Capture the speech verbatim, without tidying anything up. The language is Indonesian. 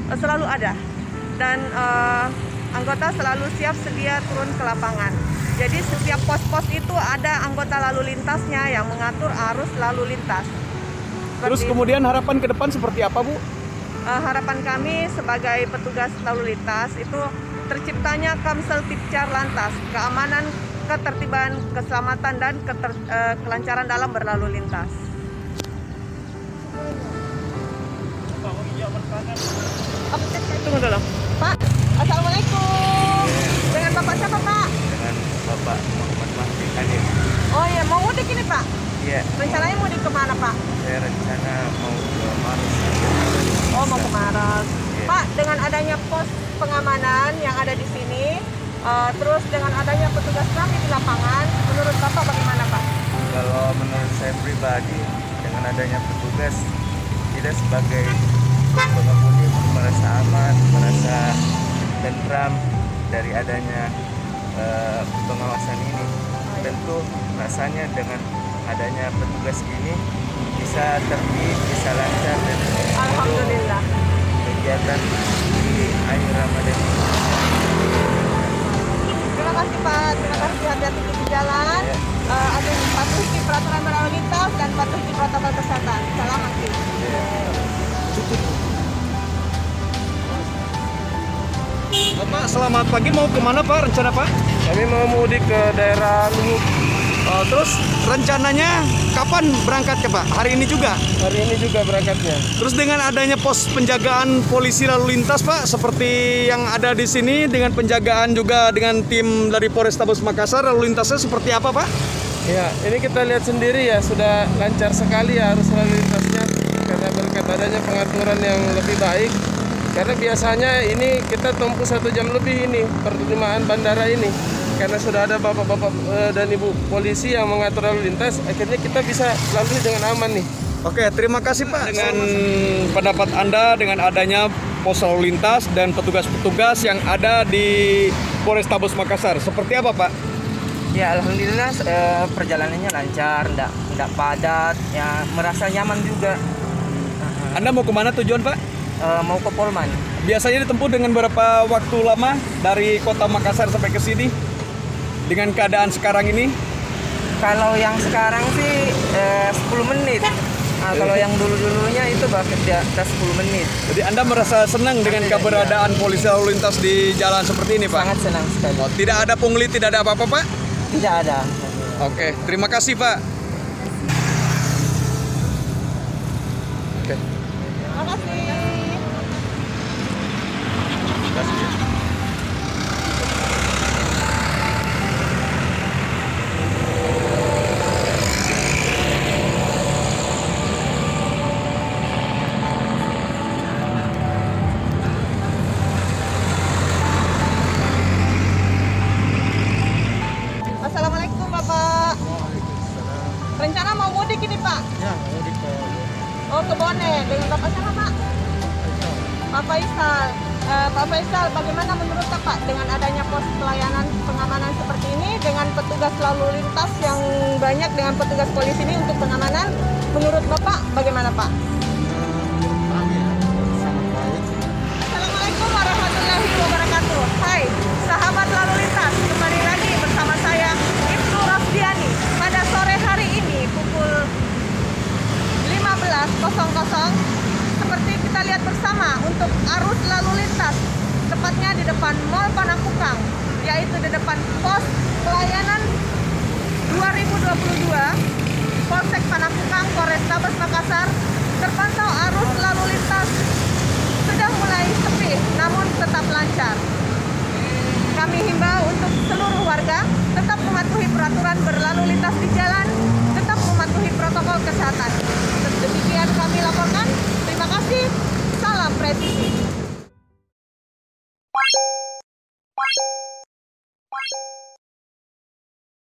selalu ada, dan uh, anggota selalu siap sedia turun ke lapangan. Jadi setiap pos-pos itu ada anggota lalu lintasnya yang mengatur arus lalu lintas. Terus kemudian harapan ke depan seperti apa, Bu? Uh, harapan kami sebagai petugas lalu lintas itu terciptanya Kamsel Tipcar Lantas, keamanan, ketertiban, keselamatan, dan keter, uh, kelancaran dalam berlalu lintas. Tunggu dulu, Pak. Assalamualaikum. Dengan Bapak siapa, Pak? Dengan Bapak Muhammad Mahdi Hadir. Oh iya, mau mudik ini, Pak? Iya. Rencananya mudik kemana, Pak? Saya rencana mau ke Maros. Oh, mau ke Maros. Iya. Pak, dengan adanya pos pengamanan yang ada di sini, uh, terus dengan adanya petugas kami di lapangan, menurut Bapak bagaimana, Pak? Kalau menurut saya pribadi, dengan adanya petugas, kita sebagai pengemudi merasa aman, merasa tentram dari adanya uh, pengawasan ini. Tentu rasanya dengan adanya petugas ini bisa tertib, bisa lancar dan Alhamdulillah. kegiatan di akhir Ramadan ini. Terima kasih, Pak. Terima kasih, hati-hati di jalan. Ya. Uh, ada patuhi peraturan berlalu lintas dan patuhi protokol kesehatan. Salam aktif. Ya. Bapak, selamat pagi. Mau kemana, Pak? Rencana, Pak? Kami mau mudik ke daerah Luhuk. Uh, terus rencananya kapan berangkat, Pak? Hari ini juga? Hari ini juga berangkatnya. Terus dengan adanya pos penjagaan polisi lalu lintas, Pak, seperti yang ada di sini, dengan penjagaan juga dengan tim dari Polrestabes Makassar, lalu lintasnya seperti apa, Pak? Ya, ini kita lihat sendiri ya, sudah lancar sekali ya arus lalu lintasnya karena berkat adanya pengaturan yang lebih baik. Karena biasanya ini kita tempuh satu jam lebih ini penerimaan bandara ini. Karena sudah ada bapak-bapak dan ibu polisi yang mengatur lalu lintas, akhirnya kita bisa lalui dengan aman nih. Oke, terima kasih, Pak. Dengan pendapat Anda dengan adanya pos lalu lintas dan petugas-petugas yang ada di Polrestabes Makassar, seperti apa, Pak? Ya, alhamdulillah eh, perjalanannya lancar, enggak enggak padat, ya merasa nyaman juga. Anda mau kemana tujuan, Pak? Eh, mau ke Polman. Biasanya ditempuh dengan berapa waktu lama dari kota Makassar sampai ke sini? Dengan keadaan sekarang ini? Kalau yang sekarang sih eh, sepuluh menit. Nah, kalau yang dulu-dulunya itu bahkan di atas sepuluh menit. Jadi Anda merasa senang dengan keberadaan polisi lalu lintas di jalan seperti ini, Pak? Sangat senang sekali. Oh, tidak ada pungli, tidak ada apa-apa, Pak? Tidak ada. Oke, terima kasih, Pak. Oke. Terima kasih. Assalamualaikum, Bapak. Rencana mau mudik ini, Pak? Ya, mudik ke Oh, ke Bone. Dengan Bapak siapa, Pak? Pak Faisal. Eh, Pak Faisal, bagaimana menurut Bapak dengan adanya pos pelayanan pengamanan seperti ini, dengan petugas lalu lintas yang banyak, dengan petugas polisi ini untuk pengamanan, menurut Bapak bagaimana, Pak? Assalamualaikum warahmatullahi wabarakatuh. Hai, sahabat lalu lintas, kembali lagi bersama saya Ibnu Rafdiani. Pada sore hari ini pukul lima belas seperti kita lihat bersama untuk arus lalu lintas, tepatnya di depan Mall Panakukang, yaitu di depan pos pelayanan dua ribu dua puluh dua Polsek Panakukang, Polrestabes Makassar, terpantau arus lalu lintas sudah mulai sepi.